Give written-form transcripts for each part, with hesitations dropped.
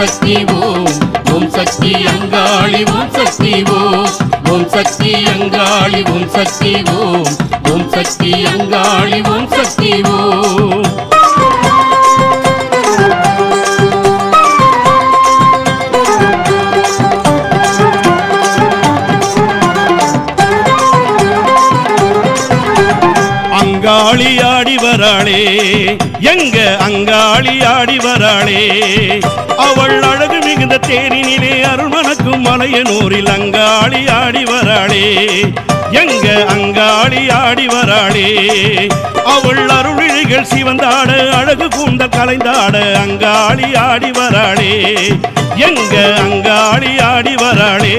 சக்தி ஓம் ஓம் சக்தி அங்காளி ஓம் சக்தி ஓம் ஓம் சக்தி அங்காளி ஓம் சக்தி ஓம் ஓம் சக்தி அங்காளி ஓம் சக்தி ஓம் அங்காளி ஆடி வராளே எங்க அங்காளி ஆடி வராளே அவள் அழகு மிகுந்த தேரினிலே அருள்மணக்கும் மலையனூரில் அங்காளி ஆடி வராளே எங்க அங்காளி ஆடி வராளே அவள் அருள்விழிகள் சிவந்தாட அழகு கூந்தல் கலைந்தாட அங்காளி ஆடி வராளே எங்க அங்காளி ஆடி வராளே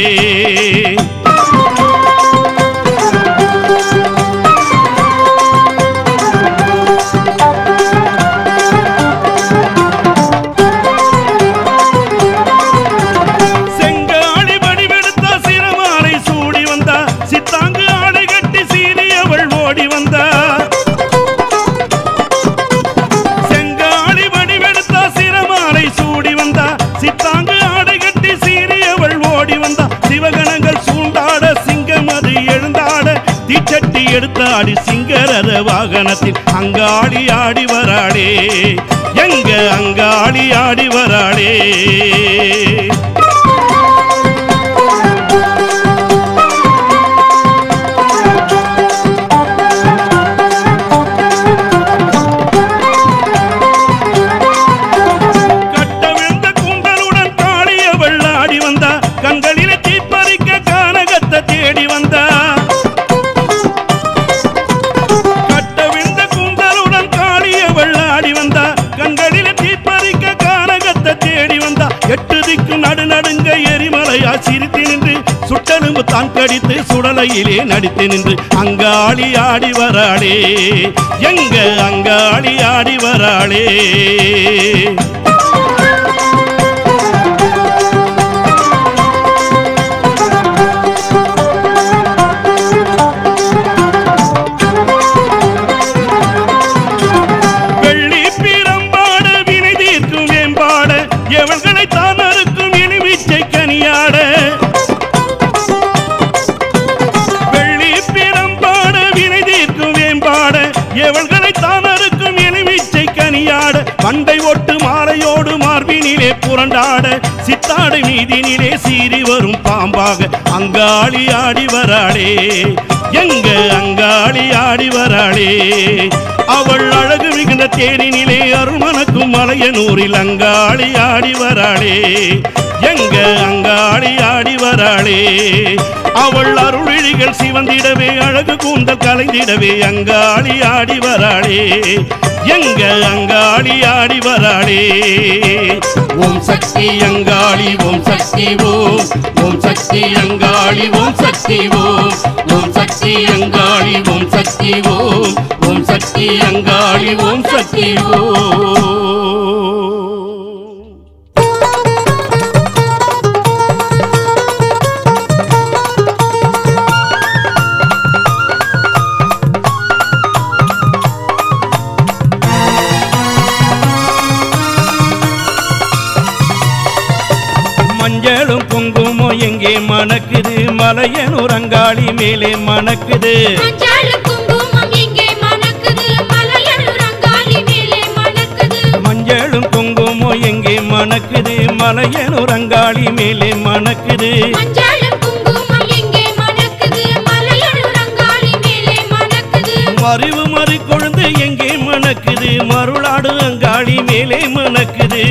தீச்சட்டி எடுத்தாடி சிங்கரத வாகனத்தில் அங்காளி ஆடி வராளே எங்க அங்காளி ஆடி வராளே கட்டவிழ்ந்த கூந்தலுடன் காளியவள் ஆடி வந்தா கண்களிலே தீப்பறிக்க கானகத்தை தேடி வந்தா எட்டு திக்கு நடுநடுங்க எரிமலையா சிரித்து நின்று சுட்டெலும்பு தான் கடித்து சுடலையிலே நடித்து நின்று அங்காளி ஆடி வராளே எங்க அங்காளி ஆடி வராளே பண்டை ஒட்டு மாலையோடு மார்பினிலே புரண்டாட சித்தாடை மீதினிலே சீறி வரும் பாம்பாக அங்காளி ஆடி வராளே எங்க அங்காளி ஆடி வராளே அவள் அழகு மிகுந்த தேரினிலே அருள்மணக்கும் மலையனூரில் அங்காளி ஆடி வராளே எங்க அங்காளி ஆடி வராளே அவள் அருள்விழிகள் சிவந்திடவே அழகு கூந்தல் கலைந்திடவே அங்காளி ஆடி வராளே எங்க அங்காளி ஆடி வராளே ஓம் சக்தி அங்காளி ஓம் சக்தி ஓம் ஓம் சக்தி அங்காளி ஓம் சக்தி ஓம் ஓம் சக்தி அங்காளி ஓம் சக்தி ஓம் ஓம் சக்தி அங்காளி ஓம் சக்தி ஓம் மஞ்சளும் குங்குமம் எங்கே மணக்குது மலையனூர் அங்காளி மேலே மணக்குது மஞ்சளும் குங்குமம் எங்கே மணக்குது மலையனூர் அங்காளி மேலே மணக்குது மஞ்சளும் குங்குமம் எங்கே மணக்குது மலையனூர் அங்காளி மேலே மணக்குது மஞ்சளும் குங்குமம் எங்கே மணக்குது மலையனூர் அங்காளி மேலே மணக்குது மறிவு மறி கொழுந்து எங்கே மணக்குது மருளாடு அங்காளி மேலே மணக்குது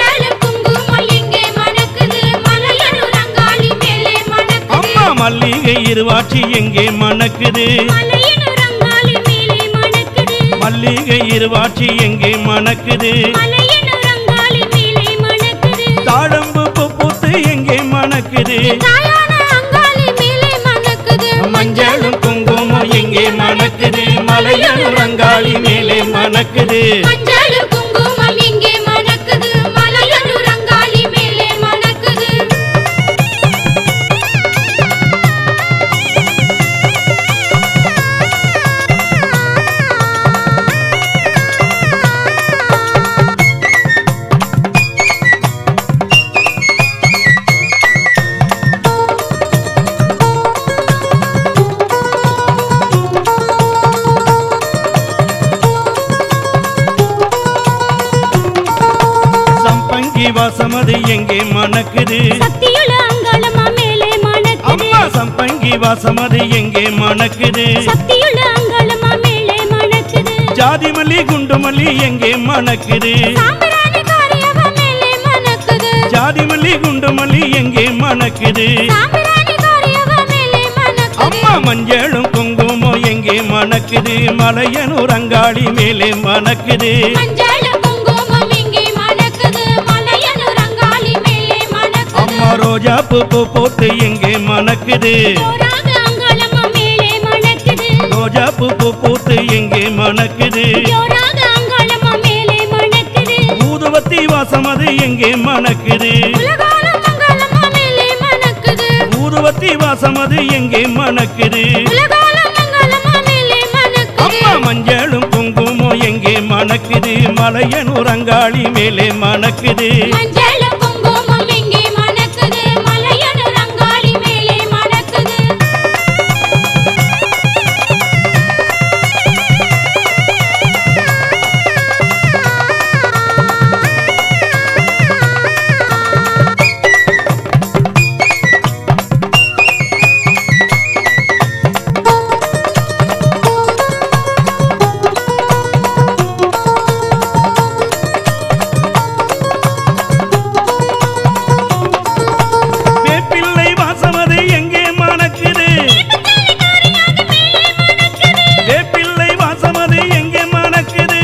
மல்லிகை இருவாட்சி எங்கே மணக்குது மலையனூர் அங்காளி மேலே மணக்குது மல்லிகை இருவாட்சி எங்கே மணக்குது மலையனூர் அங்காளி மேலே மணக்குது தாழம்பு பூத்து எங்கே மணக்குது தாயான அங்காளி மேலே மணக்குது மஞ்சளும் குங்குமம் எங்கே மணக்குது மலையனூர் அங்காளி மேலே மணக்குது மஞ்சளும் குங்குமம் எங்கே மணக்குது மலையனூர் அங்காளி மேலே மணக்குது வாசமது எங்கே மணக்குது சக்தியுள்ள அங்காளம்மா மேலே மணக்குது அம்மா சம்பங்கி வாசமது எங்கே மணக்குது சக்தியுள்ள அங்காளம்மா மேலே மணக்குது ஜாதி மல்லி குண்டு மல்லி எங்கே மணக்குது சாம்பிராணி காரியவ மேலே மணக்குது ஜாதி மல்லி குண்டு மல்லி எங்கே மணக்குது சாம்பிராணி காரியவ மேலே மணக்குது அம்மா மஞ்சளும் குங்குமம் எங்கே மணக்குது மலையனூர் அங்காளி மேலே மணக்குது மஞ்சள் குங்குமம் இங்கே மணக்குது மலையனூர் அங்காளி மேலே மணக்குது அம்மா ரோஜா பூ போட்டு எங்கே மணக்குது ஜோராக அங்காளம்மா மேலே மணக்குது ரோஜா பூ போட்டு எங்கே மணக்குது ஜோராக அங்காளம்மா மேலே மணக்குது ஊதுவத்தி வாசம் அது எங்கே மணக்குது உலகாலம் அங்காளம்மா மேலே மணக்குது ஊதுவத்தி வாசம் அது எங்கே மணக்குது உலகாலம் அங்காளம்மா மேலே மணக்குது அம்மா மஞ்சளும் குங்குமம் எங்கே மணக்குது மலையனூர் அங்காளி மேலே மணக்குது மஞ்சள் குங்குமம் இங்கே மணக்குது மலையனூர் அங்காளி மேலே மணக்குது வேப்பிள்ளை வாசம் அது எங்கே மணக்குது வேப்பிள்ளை வாசம் அது எங்கே மணக்குது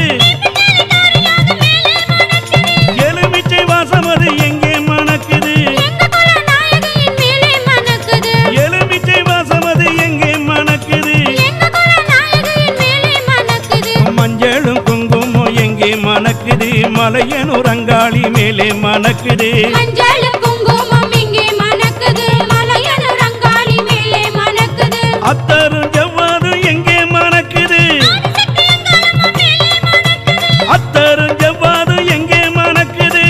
எலுமிச்சை வாசம் அது எங்கே மணக்குது எங்க குல நாயகியின் மேலே மணக்குது எலுமிச்சை வாசம் அது எங்கே மணக்குது எங்க குல நாயகியின் மேலே மணக்குது மஞ்சளும் குங்குமம் எங்கே மணக்குது மலையனூர் அங்காளி மேலே மணக்குது மஞ்சள் குங்குமம் இங்கே மணக்குது மலையனூர் அங்காளி மேலே மணக்குது அத்தரும் ஜவ்வாதும் எங்கே மணக்குது அத்தரும் ஜவ்வாதும் எங்கே மணக்குது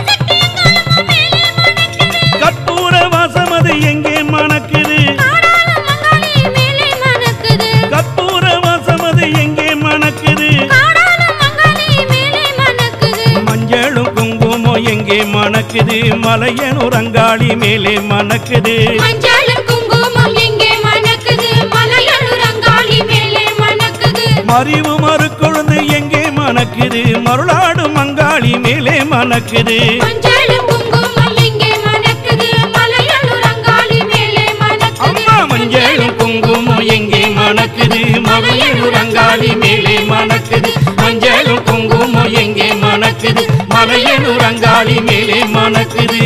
கற்பூர வாசம் அது எங்கே மணக்குது காடாலம் அங்காளி மேலே மணக்குது கற்பூர வாசம் அது எங்கே மணக்குது காடாலம் அங்காளி மேலே மணக்குது மஞ்சளும் குங்குமம் எங்கே மணக்குது மலையனூர் அங்காளி மேலே மணக்குது மஞ்சள் குங்குமம் இங்கே மணக்குது மலையனூர் அங்காளி மேலே மணக்குது மறிவு மறுக்கொழுந்து எங்கே மணக்குது மருளாடும் அங்காளி மேலே மணக்குது மஞ்சள் குங்குமம் இங்கே மணக்குது மலையனூர் அங்காளி மேலே மணக்குது அம்மா மஞ்சளும் குங்குமம் எங்கே மணக்குது மலையனூர் அங்காளி மேலே மணக்குது மஞ்சளும் குங்குமம் எங்கே மணக்குது மலையனூர் அங்காளி மேலே மணக்குது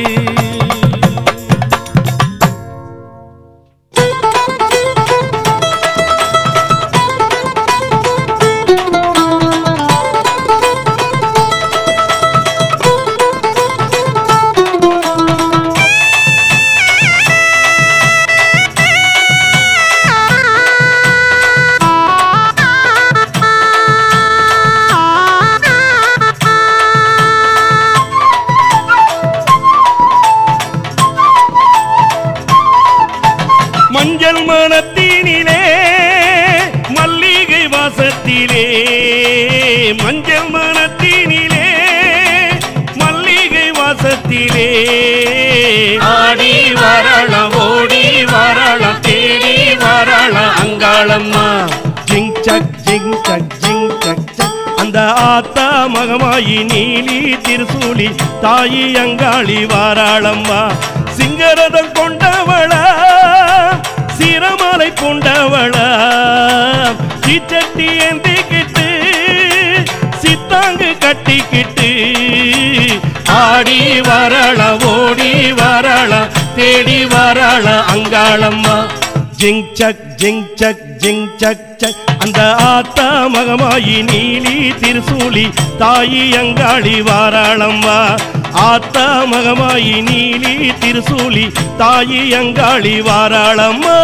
மஞ்சள் மனத்தினிலே மல்லிகை வாசத்திலே மஞ்சள் மனத்தினிலே மல்லிகை வாசத்திலே ஆடி வரலாம் ஓடி வரலாம் தேடி வரலாம் அங்காளம்மா ஜிங் சக் ஜிங் சக் ஜிங் சக் சக் அந்த ஆத்தா மகமாயி நீலி திருசூலி தாயி அங்காளி வாராளம்மா சிங்கரதம் கொண்டவளா சிரமலை கொண்டவளா சீச்சட்டி ஏந்திக்கிட்டு சித்தாங்கு கட்டிக்கிட்டு ஆடி வரளா ஓடி வரளா தேடி வரளா அங்காளம்மா ஜிங் சக் ஜிங் சக் ஜிங் சக் சக் அந்த ஆத்தா மகமாயி நீலி திருசூலி தாயி அங்காளி வாராளம்மா ஆத்தா மகமாயி நீலி திருசூலி தாயி அங்காளி வாராளம்மா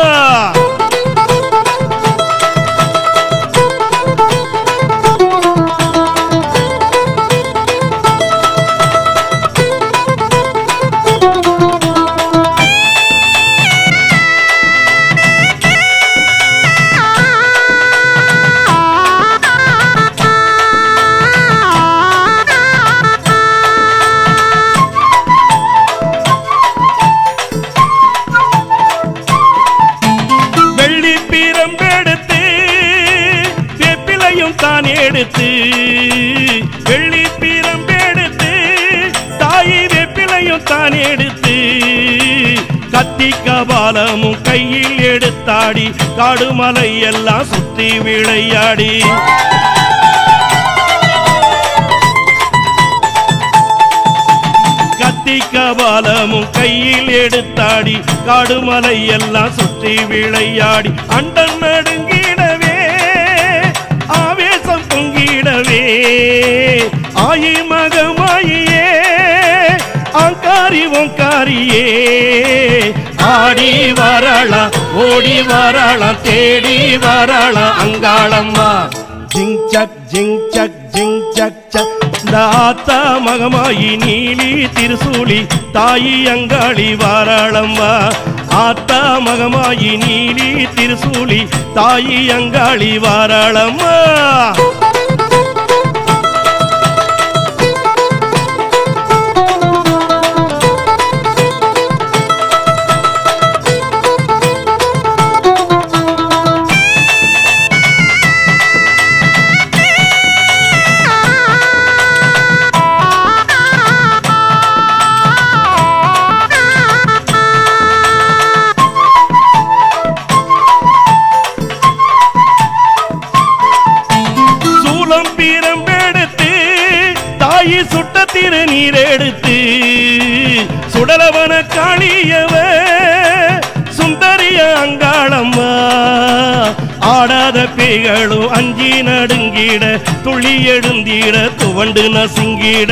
தான் எடுத்து வெள்ளி பிரம்பெடுத்து தாயி வேப்பிலையும் தான் எடுத்து கத்தி கபாலமும் கையில் எடுத்தாடி காடுமலை எல்லாம் சுத்தி விளையாடி கத்தி கபாலமும் கையில் எடுத்தாடி காடுமலை எல்லாம் சுற்றி விளையாடி அண்டன் நடுங்கிடவே ஆவேசம் பொங்கிடவே ஆயி மகமாயியே ஆங்காரி ஓங்காரியே ஆடி வராளா ஓடி வராளா தேடி வராளா அங்காளம்மா ஜிங் சக் ஜிங் சக் ஜிங் சக் சக் தாத்தா மகமாயி நீலி திருசூலி தாயி அங்காளி வாராளம்மா ஆத்தா மகமாயி நீலி திருசூலி தாயி அங்காளி வாராளம்மா சுட்ட திருநீர் எடுத்து சுடலவன காளியவ சுந்தரிய அங்காளம்மா ஆடாத பேய்களும் அஞ்சி நடுங்கிட துளி எழுந்திட துவண்டு நசுங்கிட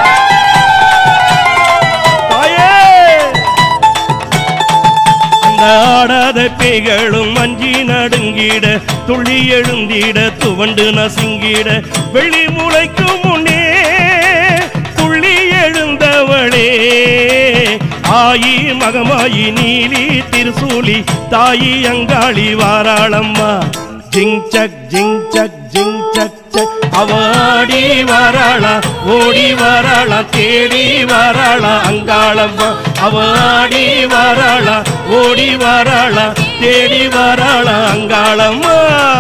ஆடாத பேய்களும் அஞ்சி நடுங்கிட துளி எழுந்திட துவண்டு நசுங்கிட வெளி முளைக்கும் முன்னே துள்ளி எழுந்தவளே ஆயி மகமாயி நீலி திருசூலி தாயி அங்காளி வாராளம்மா ஜிங் சக் ஜிங் சக் ஜிங் சக் சக் அவாடி வாராளா ஓடி வாராளா தேடி வாராளா அங்காளம்மா அவாடி வாராளா ஓடி வாராளா தேடி வாராளா அங்காளம்மா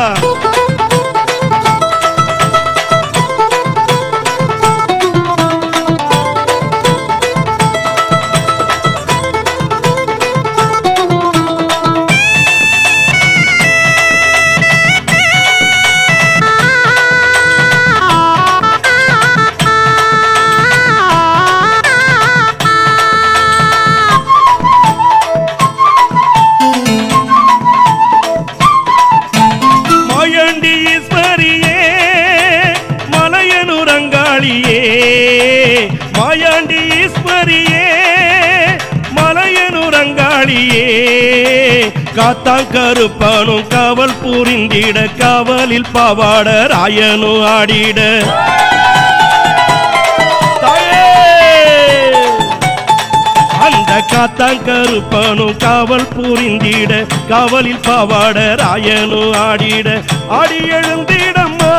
மாயாண்டி ஈஸ்வரியே மலையனூர் அங்காளியே காத்தாங்கருப்பானும் காவல் புரிந்திட காவலில் பாவாட ராயனு ஆடிட அந்த காத்தாங்கருப்பானும் காவல் புரிந்திட காவலில் பாவாட ராயனு ஆடிட ஆடி எழுந்திடம்மா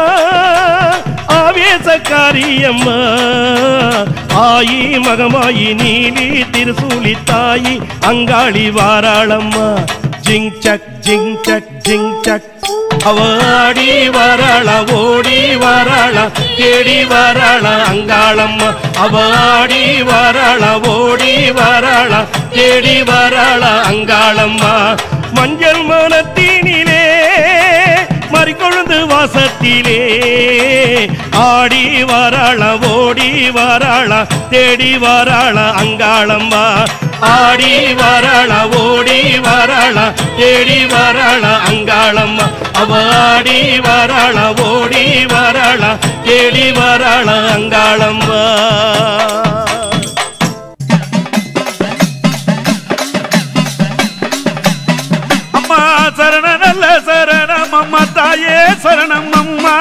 ஆவேசக்காரியம்மா ஆயி மகமாயி நீலி திருசூலி தாயி அங்காளி வாராளம்மா ஜிங் சக் ஜிங் சக் ஜிங் சக் அவாடி வாராளா ஓடி வாராளா தேடி வாராளா அங்காளம்மா அவாடி வாராளா ஓடி வாராளா தேடி வாராளா அங்காளம்மா மஞ்சள் மனத்தினிலே மறிக்கொழுந்து வாசத்திலே ஆடி வாராளா ஓடி வாராளா தேடி வாராளா அங்காளம்மா ஆடி வாராளா ஓடி வாராளா தேடி வாராளா அங்காளம்மா அவாடி வாராளா ஓடி வாராளா தேடி வாராளா அங்காளம்மா சரண நல்ல சரணம் அம்மா தாயே சரணம் அம்மா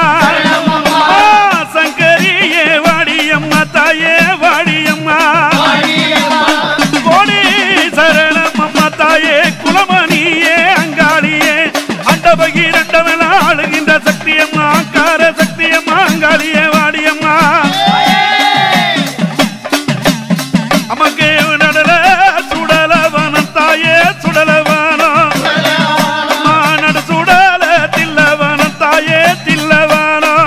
சங்கரியே வாடியம்மா தாயே வாடியம்மா கோடி சரணம் அம்மா தாயே குலமணியே அங்காளியே அண்டபகிரண்டவன ஆளுகின்ற சக்தியம்மா கார சக்தியம்மா அங்காளியே வாடியம்மா அம்மாக்கே நடல சுடலவனம் தாயே சுடலவனம் தில்லவனம்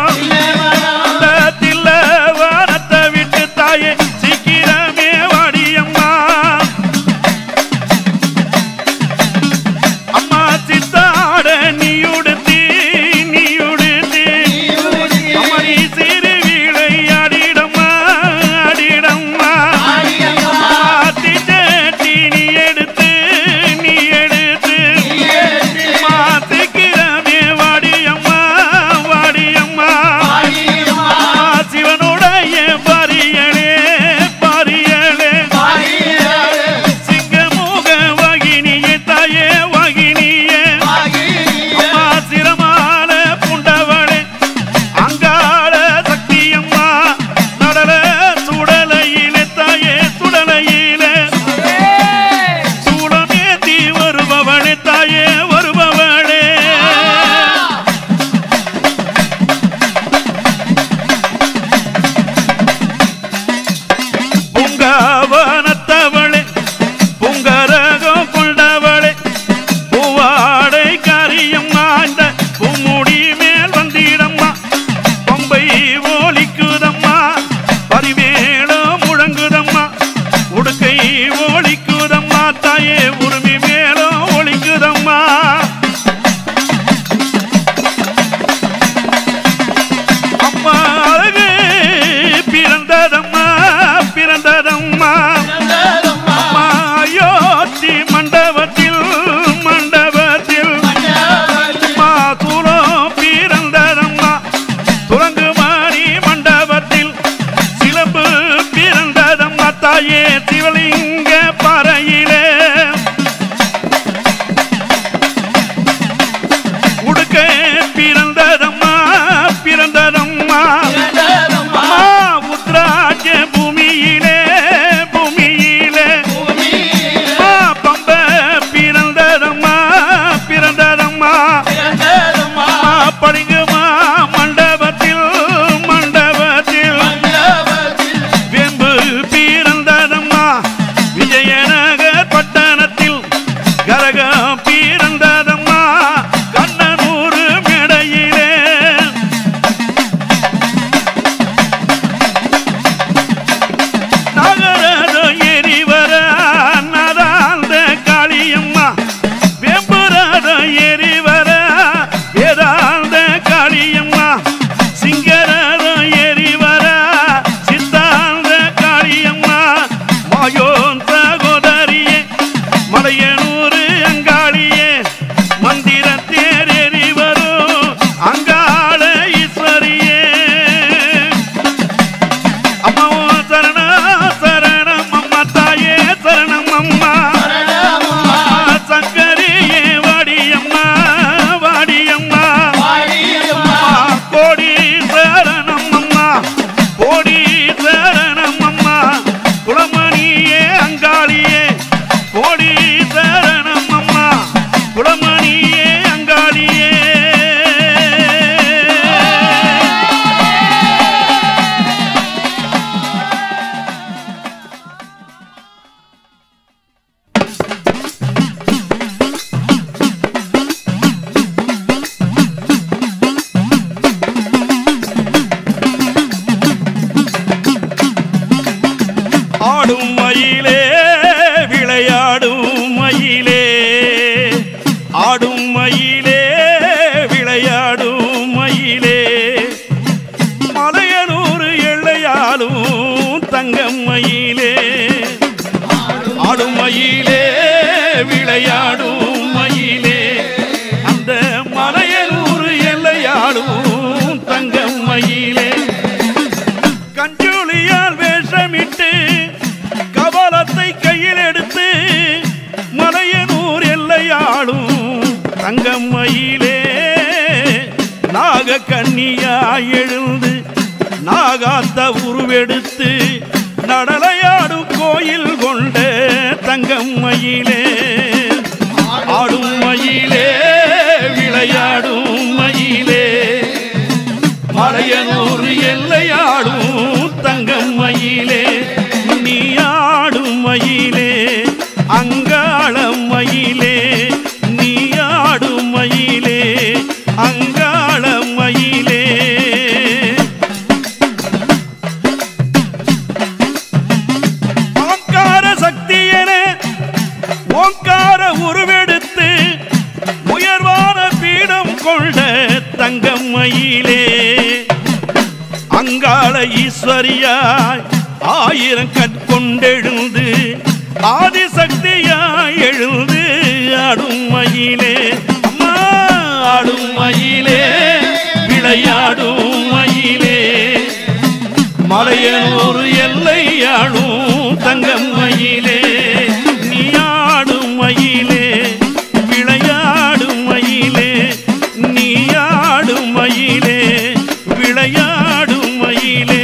பிறந்ததம்மா உத்ராட்ச பூமியிலே பம்ப பிறந்ததம்மா பளிங்குமா மண்டபத்தில் வெம்பு பிறந்ததம்மா விஜயநகர் பட்டணத்தில் கரகம் பிறந்ததம்மா கண்ணனூர் மேடையிலே நகரதம் எரிவர நதாந்த காளியம்மா வெம்புரதம் எரிவர வேதாந்த காளியம்மா சிங்கரதம் எரிவர சித்தாந்த காளியம்மா மாயோன் சகோதரியே மலையனூர் அங்காளியே மந்திர தேர் எரிவரும் அங்காள ஈஸ்வரியே அம்மாவோ சரணம் அம்மா தாயே சரணம் அம்மா சங்கரியே வாடியம்மா கோடி சரணம் அம்மா குலமணியே அங்காளியே கோடி சரணம் அம்மா குலமணியே அங்காளியே ஆடும் மயிலே விளையாடும் மயிலே ஆடும் மயிலே விளையாடும் மயிலே மலையனூர் எல்லையாலும் தங்கம் மயிலே ஆடும் மயிலே விளையாடும் மயிலே அந்த மலையனூர் எல்லையாலும் தங்கம் மயிலே கஞ்சூலியால் வேஷமிட்டு கவலத்தை கையில் எடுத்து மலையனூர் எல்லையாளும் தங்கம் மயிலே நாக கன்னியா எழுந்து நாகாத்த உருவெடுத்து நடலையாடும் கோயில் கொண்ட தங்கம் மயிலே ஆடும் மயிலே விளையாடும் மயிலே மலையனூர் எல்லையாடும் தங்கம் மயிலே நீ ஆடும் மயிலே அங்காளம் மயிலே நீ ஆடும் மயிலே அங்காளம் மயிலே ஓங்கார சக்தியென ஓங்கார உருவெடுத்து உயர்வான பீடம் கொண்ட தங்கம் மயிலே அங்காள ஈஸ்வரியாய் ஆயிரம் கற்கொண்டெழுந்து ஆதிசக்தியாய் எழுந்து ஆடும் மயிலே அம்மா ஆடும் மயிலே விளையாடும் மயிலே மலையனூர் எல்லையாடும் தங்கம் மயிலே நீ ஆடும் மயிலே விளையாடும் மயிலே நீ ஆடும் மயிலே விளையாடும் மயிலே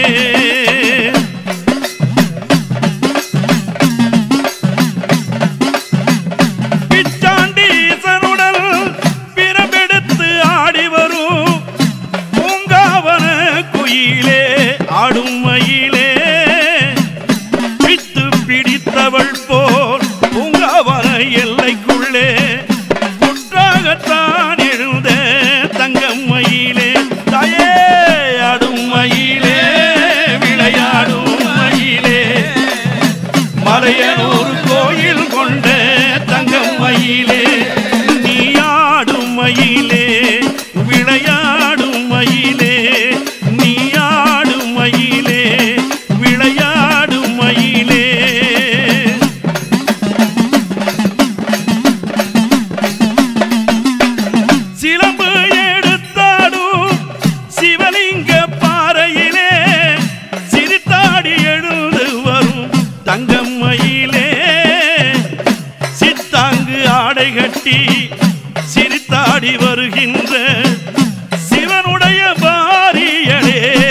பிச்சாண்டீசனுடன் பிறப்பெடுத்து ஆடி வரும் பூங்காவன குயிலே ஆடும் மயிலே பித்து பிடித்தவள் போல் பூங்காவன எல்லைக்குள்ளே புற்றாகத்தான் எழுந்த தங்கம் மயிலே தாயே ஆடும் மயிலே விளையாடும் மயிலே மலையனூர் கோயில் கொண்ட தங்கம் மயிலே நீ ஆடும் மயிலே விளையாடும் மயிலே நீ ஆடும் மயிலே விளையாடும் மயிலே சிலம்பு எடுத்தாடும் சிவலிங்க பாறையிலே சிரித்தாடி எழுந்து வரும் தங்கம் மயிலே சித்தாங்கு ஆடை கட்டி சிரித்தாடி வருகின்ற சிவனுடைய பாரியலே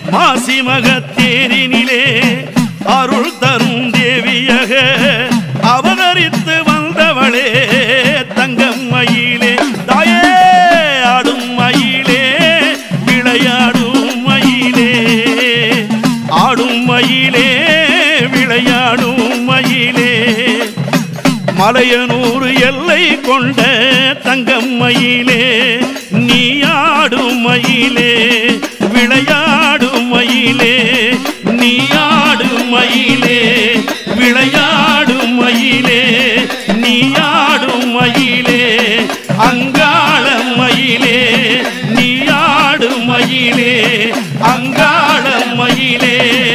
மாசி மகத்தேரினிலே அருள் தரும் தேவியாக அவதரித்து வந்தவளே தங்கம் மயிலே தாயே ஆடும் மயிலே விளையாடும் மயிலே ஆடும் மயிலே விளையாடும் மயிலே மலையனூர் எல்லை கொண்ட தங்கம் மயிலே நீ ஆடும் மயிலே விளையாடும் மயிலே நீ ஆடும் மயிலே விளையாடும் மயிலே நீ ஆடும் மயிலே அங்காள மயிலே நீ ஆடும் மயிலே அங்காள மயிலே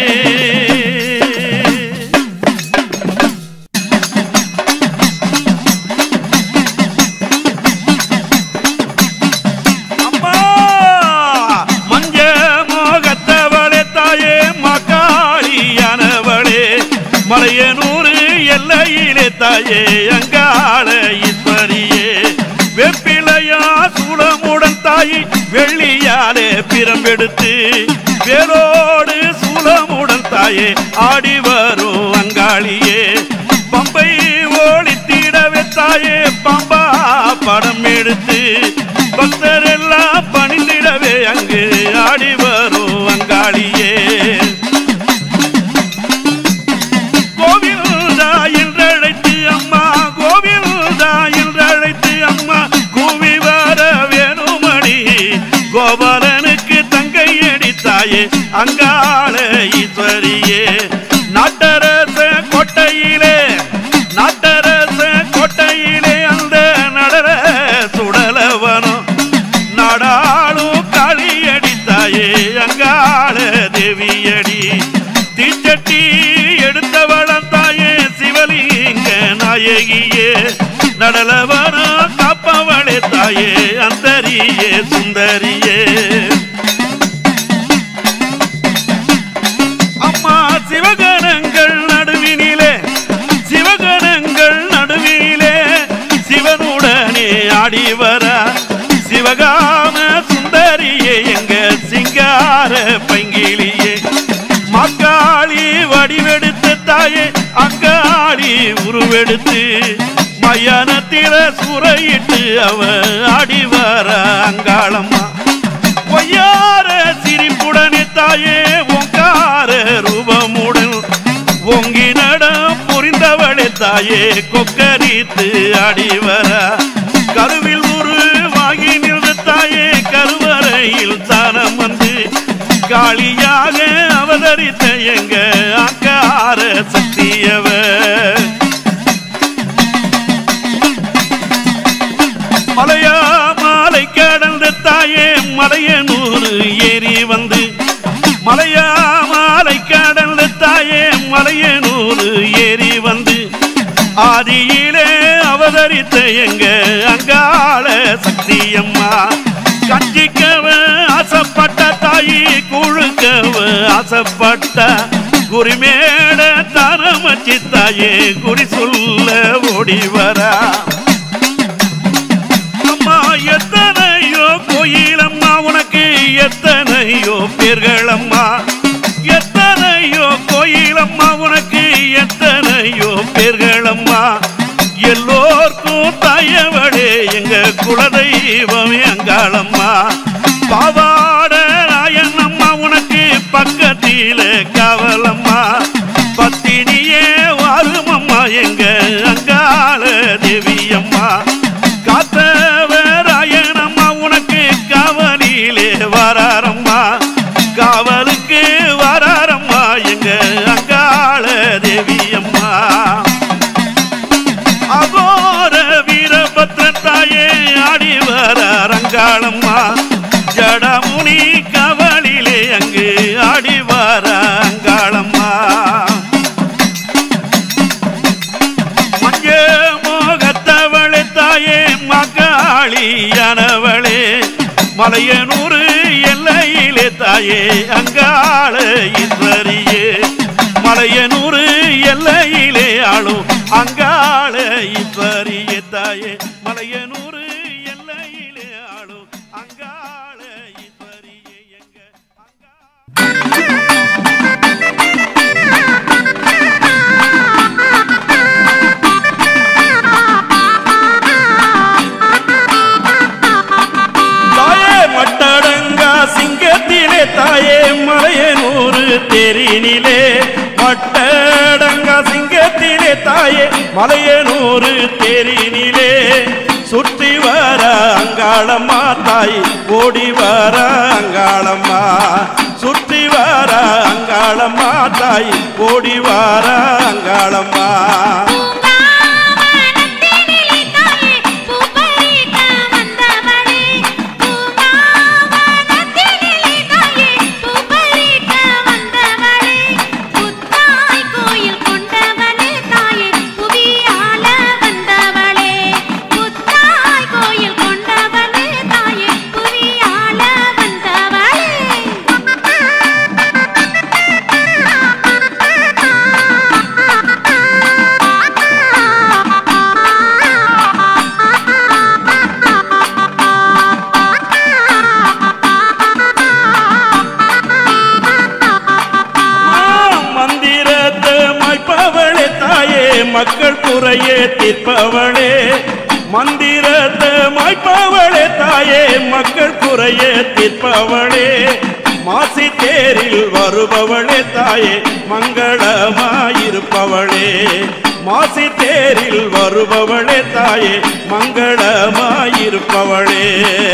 மலையனூர் எல்லையிலே தாயே அங்காள ஈஸ்வரியே வெப்பிலையா சூளமுடன் தாய் வெள்ளியாலே பிரம்பெடுத்து வேரோடு சூளமுடன் தாயே ஆடி வரும் அங்காளியே பம்பை ஓடித்திடவே தாயே பம்பா படம் எடுத்து பக்தர் எல்லாம் பணிந்திடவே அங்கு ஆடி வரும் அங்காளியே கோபாலனுக்கு தங்கை அடித்தாயே அங்காள ஈஸ்வரியே நாட்டரச கொட்டையிலே அந்த நடர சுடலவனம் நாடாளும் களி அடித்தாயே அங்காள தேவியடி தீச்சட்டி எடுத்தவளம் தாயே சிவலிங்க நாயகியே நடலவனம் காப்பவளே தாயே அந்தரியே சுந்தரியே அம்மா சிவகணங்கள் நடுவினிலே சிவனுடனே ஆடி வர சிவகாம சுந்தரியே எங்க சிங்கார பைங்கிலியே மக்காளி வடிவெடுத்து தாயே அங்காளி உருவெடுத்து மயானத்தில சுரையிட்டு அவ ஆடி வர அங்காளம்மா பொய்யார சிரிப்புடனே தாயே ஓங்கார ரூபமுடன் ஓங்கி நடம் புரிந்தவளே தாயே கொக்கரித்து ஆடி வர கருவில் உருவாகி நின்ற தாயே கருவறையில் தானம் வந்து காளியாக அவதரித்த எங்க அங்கார சக்தியவ மலையா மாலை கடந்த தாயே மலையனூர் ஏறி வந்து மலையா மாலை கடந்த தாயே மலையனூர் ஏறி வந்து ஆதியிலே அவதரித்த எங்க அங்காள சக்தியம்மா கஞ்சிக்கவ ஆசைப்பட்ட தாயி குழுக்கவ ஆசைப்பட்ட குறிமேட தானமச்சி தாயே குறி சொல்ல ஓடி வரா எத்தனையோ கோயிலம்மா உனக்கு எத்தனையோ பேர்களம்மா எத்தனையோ கோயிலம்மா உனக்கு எத்தனையோ பேர்களம்மா எல்லோர்க்கும் தாயவளே எங்க குலதெய்வமே அங்காளம்மா பாவாட ராயனம்மா உனக்கு பக்கத்தில காவலம்மா பத்தினியே வாருமம்மா எங்க அங்காள தேவியம்மா காத்தவராயனம்மா உனக்கு காவலிலே வராரம்மா காவலுக்கு வராரம்மா எங்க அங்காள தேவியம்மா அகோர வீரபத்ர தாயே ஆடி வரார் அங்காளம்மா ஜடமுனி காவலிலே அங்கு ஆடி வர அங்காளம்மா மகாளியானவளே மலையனூர் எல்லையிலே தாயே அங்காள ஈஸ்வரியே மலையனூர் எல்லையிலே ஆளும் அங்காள ஈஸ்வரியே தாயே மலையனூர் எல்லையிலே ஆளும் அங்காள ஈஸ்வரியே எங்க தாயே மலையனூறு தேரினிலே மட்டடங்கா சிங்கத்திலே தாயே மலையனூறு தேரினிலே சுற்றி வர அங்காளம்மா தாய் ஓடி வர அங்காளம்மா சுற்றி வர அங்காளம்மா தாய் ஓடி வர அங்காளம்மா மக்கள் குறையே தீர்ப்பவளே மந்திரத்தை மாய்ப்பவளே தாயே மக்கள் குறையே தீர்ப்பவளே மாசி தேரில் வருபவளே தாயே மங்களமாயிருப்பவளே மாசி தேரில் வருபவளே தாயே மங்களமாயிருப்பவளே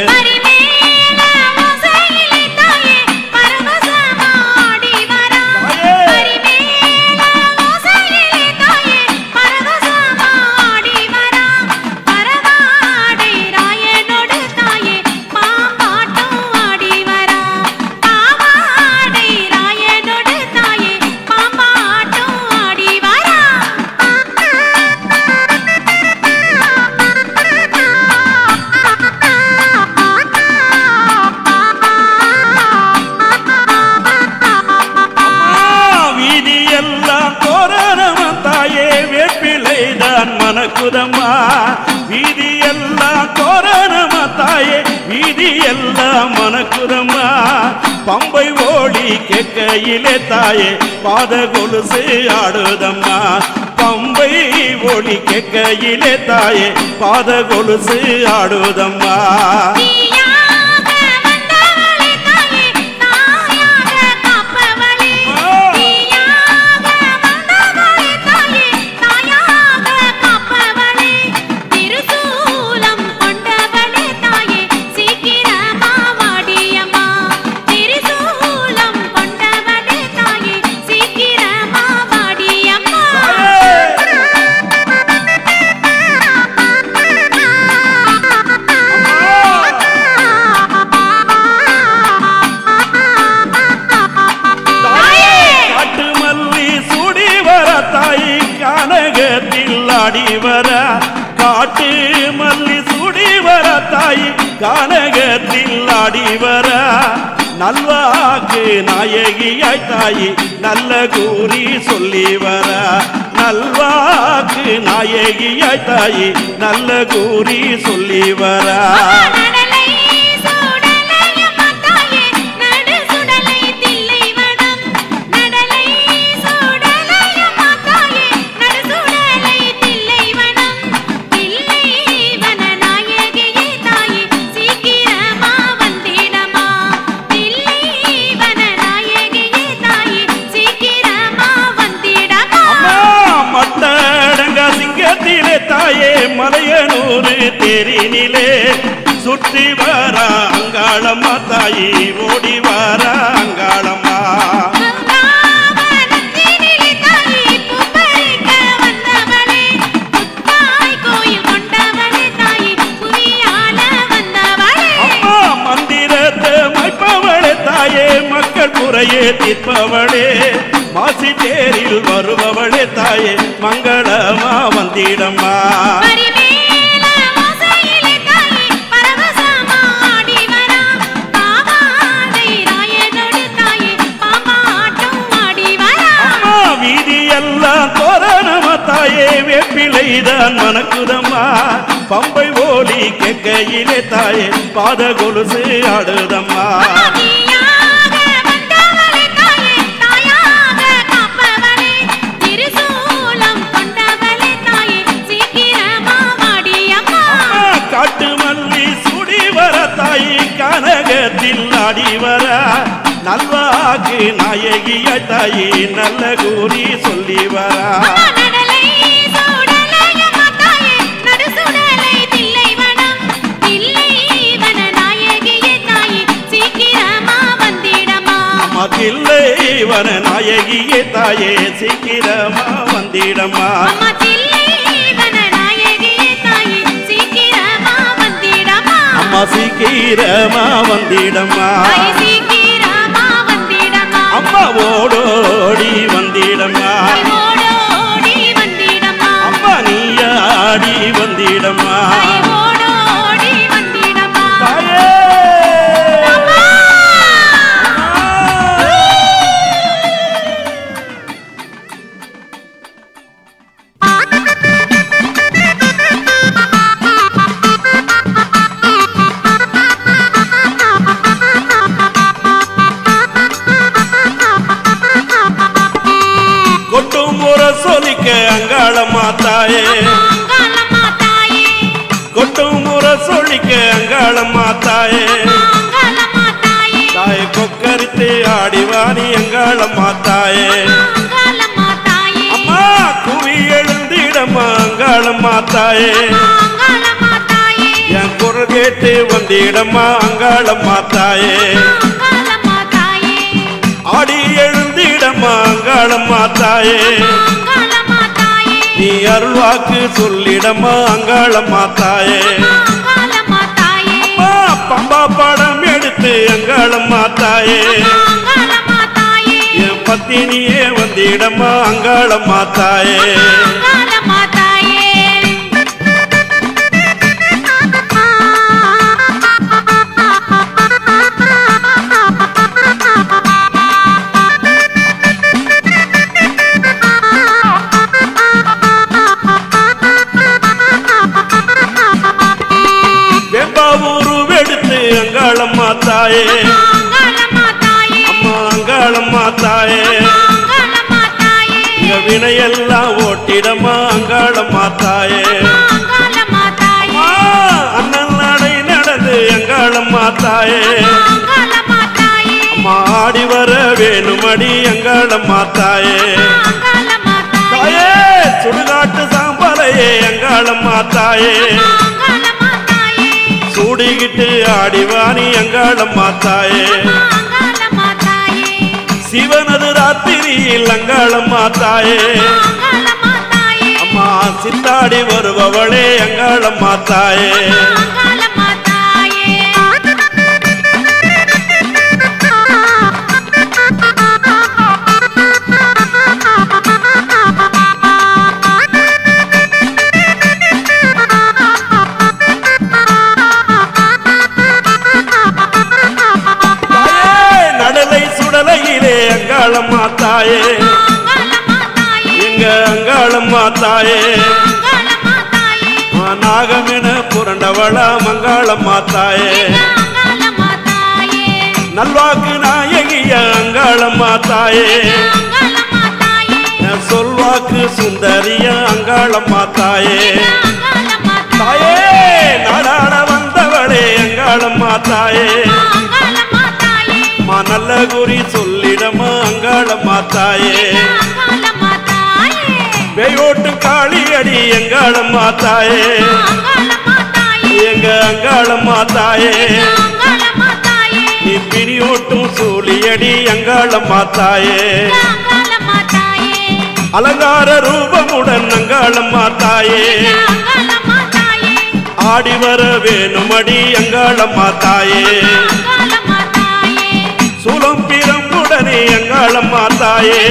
மனக்குதம்மா வீதி எல்லாம் தோரணமா தாயே வீதி எல்லாம் மனக்குதம்மா பம்பை ஓடி கேட்கையிலே தாயே பாத கொலுசு ஆடுதம்மா பம்பை ஓடி கேட்கையிலே தாயே பாத கொலுசு ஆடுதம்மா காட்டு மல்லி சுடி வர தாய் கானகத்தில் ஆடி வர நல்வாக்கு நாயகியாய் தாய் நல்ல கூறி சொல்லி வர நல்வாக்கு நாயகியாய் தாய் நல்ல கூறி சொல்லி வர மலையனூறு தேரினிலே சுற்றி வர அங்காளம்மா தாயி ஓடி வர அங்காளம்மா அம்மா மந்திரத்தை மாய்ப்பவளே தாயே மக்கள் குறையே தீர்ப்பவளே மாசி தேரில் வருபவளே தாயே மங்களமா வந்திடம்மா தாயே வேப்பிலைதான் மனக்குதம்மா பம்பை ஓலி கேட்கையிலே தாயே பாத கொலுசு ஆடுதம்மா காட்டு மல்லி சுடி வர தாயி கனகத்தில் ஆடி வர நல்வாக்கு நாயகிய தாயே நல்ல கூறி சொல்லி வரா தில்லை வன நாயகியே தாயே சீக்கிரமா வந்திடமா அம்மா சீக்கிரமா வந்திடமா அம்மா ஓடோடி வந்திடமா அம்மா நீயாடி வந்திடமா அங்காளம்மா தாயே கொட்டும் முறை சொல்லிக்க அங்காளம்மா தாயே தாயை கொக்கரித்து ஆடிவாணி அங்காளம்மா தாயே அம்மா குவி எழுந்திடம்மா அங்காளம்மா தாயே என் குரல் கேட்டு வந்திடம்மா அங்காளம்மா தாயே ஆடி எழுந்திடம்மா அங்காளம்மா தாயே நீ அருள்வாக்கு சொல்லிடம்மா அங்காளம்மா தாயே அம்மா பம்பா படம் எடுத்து அங்காளம்மா தாயே என் பத்தினியே வந்திடம்மா அங்காளம்மா தாயே அங்காளம்மா தாயே அம்மா அங்காளம்மா தாயே வினையெல்லாம் ஓட்டிடம்மா அங்காளம்மா தாயே அண்ணன் நடை நடந்து அங்காளம்மா தாயே அம்மா ஆடி வர வேணுமடி அங்காளம்மா தாயே தாயே சுடுகாட்டு சாம்பலையே அங்காளம்மா தாயே சூடிக்கிட்டு ஆடிவாணி அங்காளம்மா தாயே சிவனது ராத்திரியில் அங்காளம்மா தாயே அம்மா சித்தாடி வருபவளே அங்காளம்மா தாயே அங்காளம்மா தாயே எங்க அங்காளம்மா தாயே நாகமென புரண்டவளா மங்காளம்மா தாயே நல்வாக்கு நாயகிய அங்காளம்மா தாயே சொல்வாக்கு சுந்தரிய அங்காளம்மா தாயே தாயே நாடாட வந்தவளே அங்காளம்மா தாயே நல்ல குறி சொல்லிடமா அங்காளம்மா தாயே வெயோட்டு காளியடி எங்காளம்மா தாயே எங்க அங்காளம்மா தாயே நீ பிணியோட்டும் சூழியடி அங்காளம்மா தாயே அலங்கார ரூபமுடன் அங்காளம்மா தாயே ஆடி வர வேணுமடி அங்காளம்மா தாயே சூலம் பிரம்புடனே அங்காளம்மா தாயே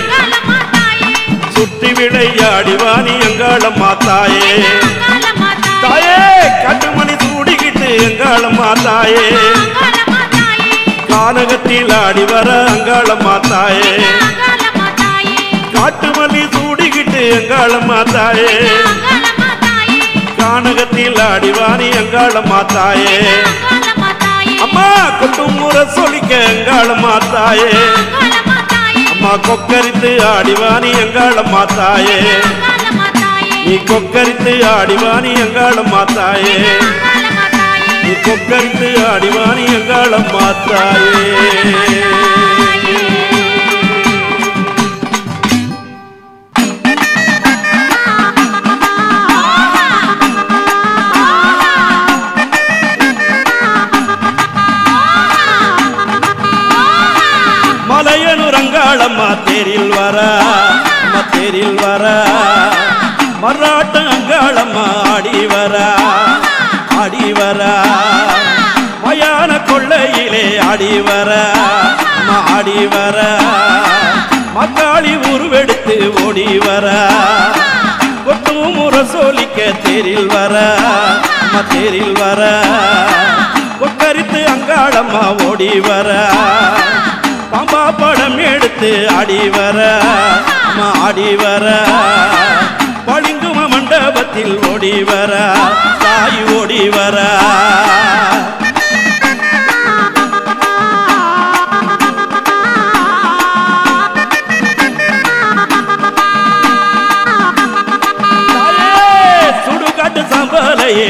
சுற்றி விளையாடிவாணி அங்காளம்மா தாயே தாயே கட்டுமணி சூடிக்கிட்டு அங்காளம்மா தாயே கானகத்தில் ஆடி வர அங்காளம்மா தாயே காட்டுமணி சூடிக்கிட்டு அங்காளம்மா தாயே கானகத்தில் ஆடிவாணி அங்காளம்மா தாயே அம்மா கொட்டும் முறை சொல்லிக்க அங்காளம்மா தாயே அம்மா கொக்கரித்து ஆடிவாணி அங்காளம்மா தாயே நீ கொக்கரித்து ஆடிவாணி அங்காளம்மா தாயே நீ கொக்கரித்து ஆடிவாணி அங்காளம்மா தாயே மலையனூர் அங்காளம்மா தேரில் வர தேரில் வர மராட்ட அங்காளம்மா ஆடி வர மயான கொள்ளையிலே ஆடி வர மக்காளி உருவெடுத்து ஓடி வர கொட்டும் முரசோலிக்க தேரில் வர கொக்கரித்து அங்காளம்மா ஓடி வர பாம்பா படம் எடுத்து ஆடி வர பளிங்கும மண்டபத்தில் ஓடி வர தாய் ஓடி வர சுடுகாட்டு சம்பலையே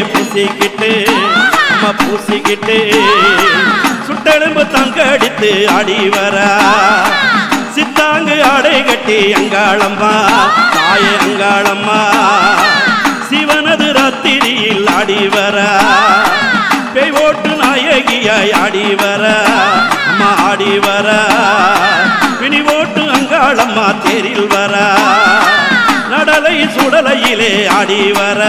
பூசிக்கிட்டு சுட்டெலும்பு தங்கடித்து ஆடி வர சித்தாங்கு ஆடை கட்டி அங்காளம்மா தாயே அங்காளம்மா சிவனது ராத்திரியில் ஆடி வர பேய் ஓட்டு நாயகியாய் ஆடி வர பிணி ஓட்டு அங்காளம்மா தேரில் வர நடலை சுடலையிலே ஆடி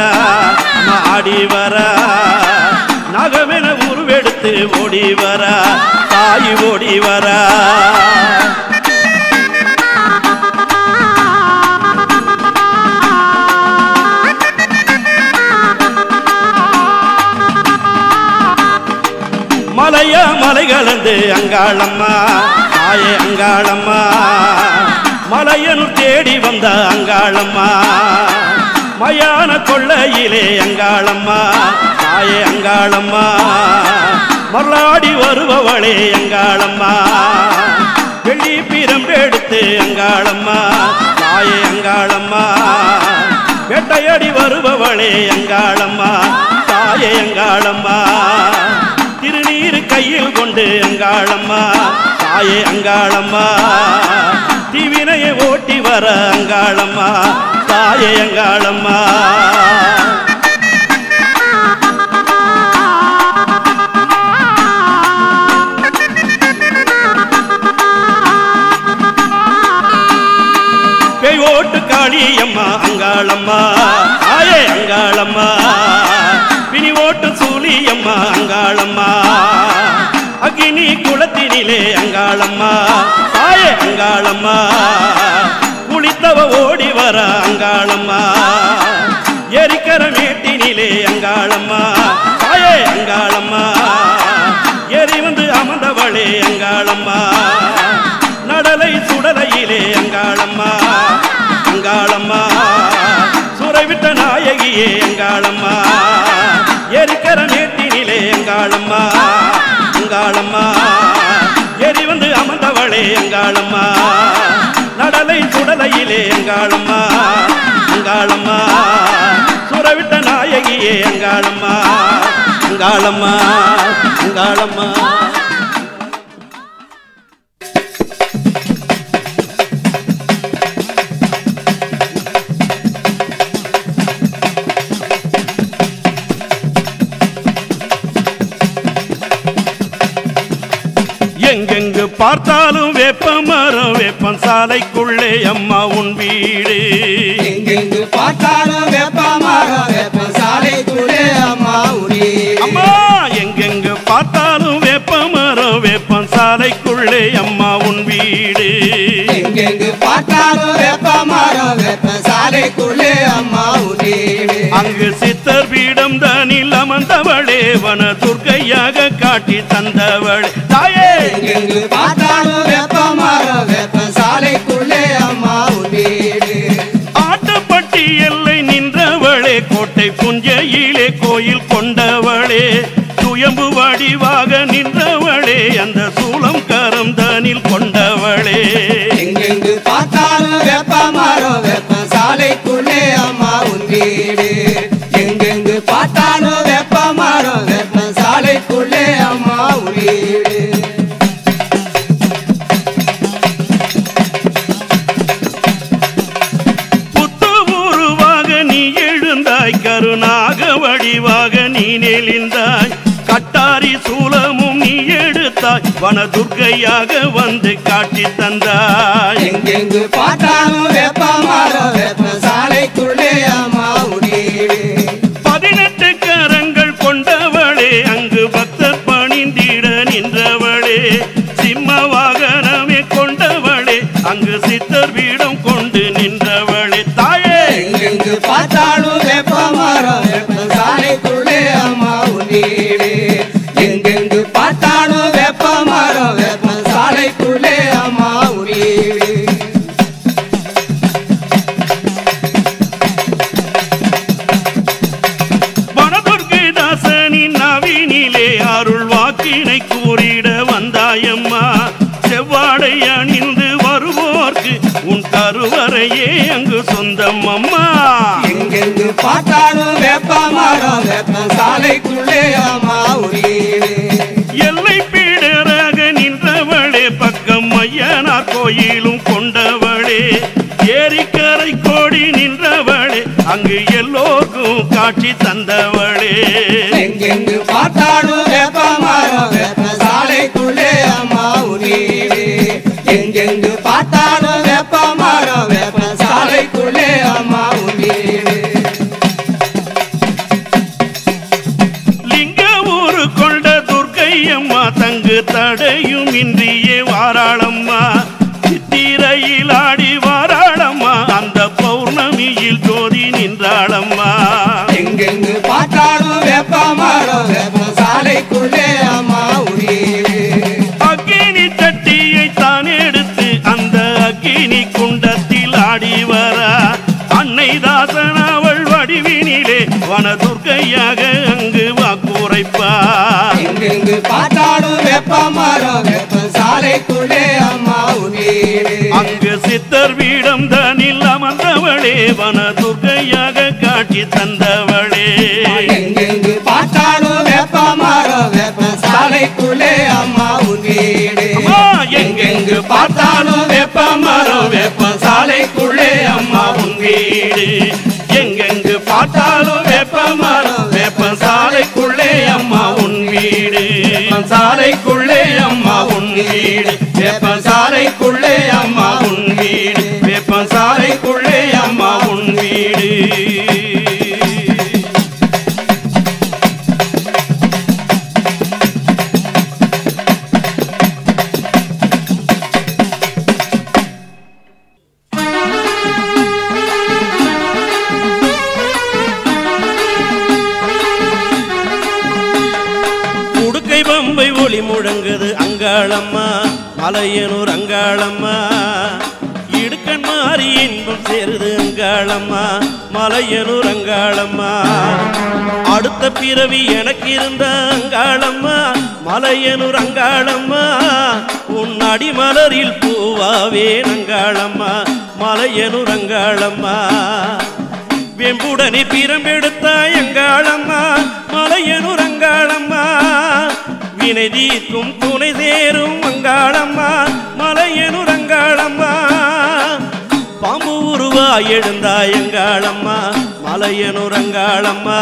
வர நகமென உருவெடுத்து ஓடி வர தாய் ஓடி வர மலை கலந்து அங்காளம்மா தாயே அங்காளம்மா மலையனூர் தேடி வந்த அங்காளம்மா மயான கொள்ளையிலே அங்காளம்மா தாயே அங்காளம்மா மல்லாடி வருபவளே அங்காளம்மா வெள்ளி பிரம்பெடுத்து அங்காளம்மா தாயே அங்காளம்மா வேட்டையாடி வருபவளே அங்காளம்மா தாயே அங்காளம்மா திருநீர் கையில் கொண்டு அங்காளம்மா தாயே அங்காளம்மா தீவினையை ஓட்டி வர அங்காளம்மா தாயே அங்காளம்மா பேய் ஓட்டு காளியம்மா அங்காளம்மா தாயே அங்காளம்மா பிணி ஓட்டு சூலியம்மா அங்காளம்மா அக்னி குளத்தினிலே அங்காளம்மா தாயே அங்காளம்மா குளித்தவ ஓடி வர அங்காளம்மா எரிக்கர மேட்டினிலே அங்காளம்மா தாயே அங்காளம்மா எரி வந்து அமர்ந்தவளே அங்காளம்மா நடலை சுடலையிலே அங்காளம்மா சுரைவிட்ட நாயகியே அங்காளம்மா எரிக்கர மேட்டினிலே அங்காளம்மா எரி வந்து அமர்ந்தவளே அங்காளம்மா நடலை சுடலையிலே அங்காளம்மா சுரவிட்ட நாயகியே அங்காளம்மா எங்கெங்கு பார்த்தாலும் வேப்பமரம் வேப்பம் சாலைக்குள்ளே அம்மா உன் வீடு எங்கெங்கு பார்த்தாலும் வேப்பமரம் வேப்பம் சாலைக்குள்ளே அம்மா உன் வீடு அம்மா எங்கெங்கு பார்த்தாலும் வேப்பமரம் வேப்பம் சாலைக்குள்ளே அம்மா உன் வீடு எங்கெங்கு பார்த்தாலும் வேப்பமரம் வேப்பம் சாலைக்குள்ளே அம்மா உன் வீடு அங்கு சித்தர் பீடம் தானில் அமர்ந்தவளே வன துர்க்கையாக காட்டி தந்தவளே தாயே எங்கெங்கு பார்த்தாலும் வேப்பமரம் வேப்பம் சாலைக்குள்ளே அம்மா உன் வீடு ஆட்டப்பட்டி எல்லை நின்றவளே கோட்டை புஞ்சையிலே கோயில் கொண்டவளே சுயம்பு வடிவாக நின்றவளே அந்த சூளம் கரம் தானில் கொண்டவளே எங்கெங்கு பார்த்தாலும் வேப்பமரம் வேப்பம் சாலைக்குள்ளே அம்மா உன் வீடு எங்கெங்கு பார்த்தாலும் வேப்பமரம் வேப்பம் சாலைக்குள்ளே அம்மா உன் வீடு புத்து உருவாக நீ எழுந்தாய் கருணாக வடிவாக நீ நெளிந்தாய் கட்டாரி சூழ வனதுர்க்கையாக வந்து காட்சி தந்தாய். எங்கெங்கு பார்த்தாலும் வெப்பமரம் வெப்ப சாலைக்குள்ளே அம்மா உன்னிடு. 18 கரங்கள் கொண்டவளே அங்கு பக்தர் பணிந்திட நின்றவளே. சிம்ம வாகனமே கொண்டவளே அங்கு சித்தர் பீடம் கொண்டு நின்றவளே. தாயே எங்கெங்கு பார்த்தாலும் வெப்பமரம் வெப்ப சாலைக்குள்ளே அம்மா உன்னிடு. எங்கெங்கு பார்த்தாலும் வெப்பமரம் வெப்ப சாலைக்குள்ளே அம்மா உன்னிடு. வனதுர்க்கை தாசனின் நவீனிலே அருள் வாக்கினை கூறிட வந்தாயம்மா. செவ்வாடை அணிந்து வருவோர்க்கு உன் கருவறையே அங்கு சொந்தம் அம்மா. எங்கெங்கு பார்த்தாலும் வெப்பமரம் வெப்ப சாலைக்குள்ளே அம்மா உன்னிடு. எல்லை பீடராக நின்றவளே பக்கம் ஐயனார் கோயிலும் கொண்டவளே. ஏரிக்கரை கோடி நின்றவளே அங்கு எல்லோருக்கும் காட்சி தந்தவளே. எங்கெங்கு பார்த்தாலும் வெப்பமரம் வெப்ப சாலைக்குள்ளே அம்மா உன்னிடு. எங்கெங்கு பார்த்தாலும் வெப்பமரம் வெப்ப சாலைக்குள்ளே அம்மா உன்னிடு. லிங்க ஊரு கொண்ட துர்க்கை அம்மா தங்கு தடையும் இன்றியே வாராளம்மா. சித்திரையில் ஆடி வாராளம்மா அந்த பௌர்ணமியில் ஜோதி நின்றாளம்மா. எங்கெங்கு பார்த்தாலும் வெப்பமரம் வெப்ப சாலைக்குள்ளே அம்மா உன்னிடு. அக்கினி சட்டியை தான் எடுத்து அந்த அக்கினி குண்டத்தில் ஆடி வரா. அன்னை தாசன் அவள் வடிவினிலே வனதுர்க்கையாக அங்கு வாக்குரைப்பா. எங்கெங்கு பார்த்தாலும் வெப்பமரம் வெப்ப சாலைக்குள்ளே அம்மா உன்னிடு. அங்கு சித்தர் வீடம் தனில் அமர்ந்தவளே வனதுர்க்கையாக காட்சி தந்தவளே. எங்கெங்கு பார்த்தாலும் வெப்பமரம் வெப்ப சாலைக்குள்ளே அம்மா உன்னிடு. அம்மா, எங்கெங்கு பார்த்தாலும் வெப்பமரம் வெப்ப சாலைக்குள்ளே அம்மா உன் வீடு. எங்கெங்கு பார்த்தாலும் வெப்பமரம் வெப்ப சாலைக்குள்ளே அம்மா உன் வீடு. சாலைக்குள்ளே அம்மா உன் வீடு. வெப்ப சாலைக்குள்ளே அம்மா உன் வீடு. வெப்ப சாலைக்குள்ளே அம்மா உன் வீடு. உடுக்கை பம்பை ஒளி முழங்குது அங்காளம்மா மலையனூர் அங்காளம்மா. இடுக்கண் மாறி இன்பம் சேருது அங்காளம்மா மலையனூர் அங்காளம்மா. அடுத்த பிறவி எனக்கு இருந்த அங்காளம்மா மலையனூர் அங்காளம்மா. உன் அடிமலரில் பூவாவே அங்காளம்மா மலையனூர் அங்காளம்மா. வெம்புடனே பிரம்பெடுத்தாய் அங்காளம்மா மலையனூர் அங்காளம்மா. வினை தீர்க்கும் துணை சேரும் அங்காளம்மா மலையனூர் அங்காளம்மா. பாம்பு உருவாய் எழுந்தாய் அங்காளம்மா மலையனூர் அங்காளம்மா.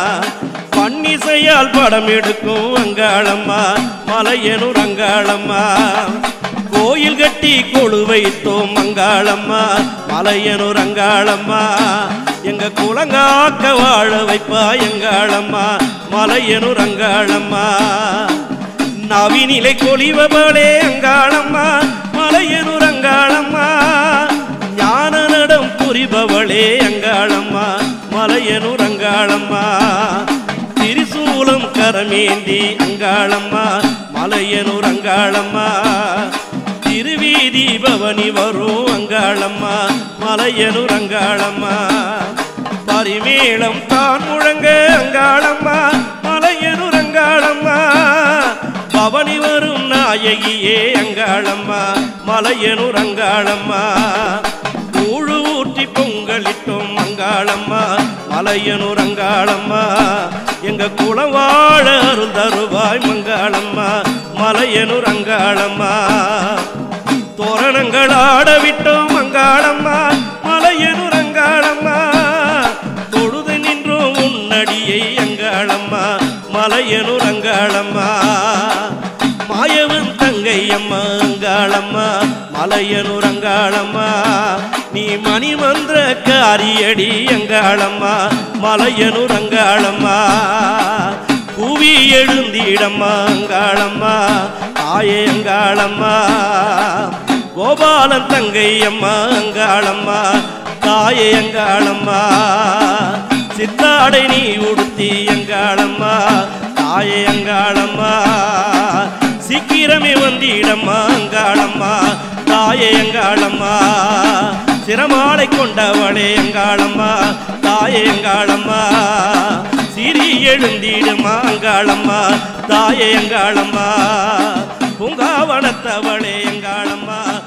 பன்னிசையால் படம் எடுக்கும் அங்காளம்மா மலையனூர் அங்காளம்மா. கோயில் கட்டி கொழு வைத்தோம் அங்காளம்மா மலையனூர் அங்காளம்மா. எங்க குலங்காக்க வாழ வைப்பா எங்காளம்மா மலையனூர் அங்காளம்மா. நவினிலை கொலிவபளே அங்காளம்மா மலையனூர் அங்காளம்மா. ஞான நடம் புரிபவளே அங்காளம்மா மலையனூர் அங்காளம்மா. திரிசூலம் கரமேந்தி அங்காளம்மா மலையனூர் அங்காளம்மா. திருவீதி பவனி வரும் அங்காளம்மா மலையனூர் அங்காளம்மா. பரிமேளம் தான் முழங்க அங்காளம்மா மலையனூர் அங்காளம்மா. பவனி வரும் நாயகியே அங்காளம்மா மலையனூர் அங்காளம்மா. கூழு ஊற்றி பொங்கலிட்டோம் அங்காளம்மா மலையனூர் அங்காளம்மா. எங்க குலம் வாழ அருள் தருவாய் மங்காளம்மா மலையனூர் அங்காளம்மா. தோரணங்கள் ஆட விட்டோம் அங்காளம்மா மலையனூர் அங்காளம்மா. தொழுது நின்றோம் உன்னடியை அங்காளம்மா மலையனூர் அங்காளம்மா. மாயவன் மலையனூர் அங்காளம்மா நீ மணிமந்திர காரியடி அங்காளம்மா மலையனூர் அங்காளம்மா கூவி எழுந்திடம்மா அங்காளம்மா தாயே அங்காளம்மா கோபாலன் தங்கை அம்மா அங்காளம்மா தாயே அங்காளம்மா சித்தாடை நீ உடுத்தி அங்காளம்மா தாயே அங்காளம்மா சீக்கிரமே வந்திடம்மா அங்காளம்மா தாயே அங்காளம்மா சிரமாலை கொண்டவளே அங்காளம்மா தாயே அங்காளம்மா சிறி எழுந்திடுமா அங்காளம்மா தாயே அங்காளம்மா பூங்காவனத்தவளே அங்காளம்மா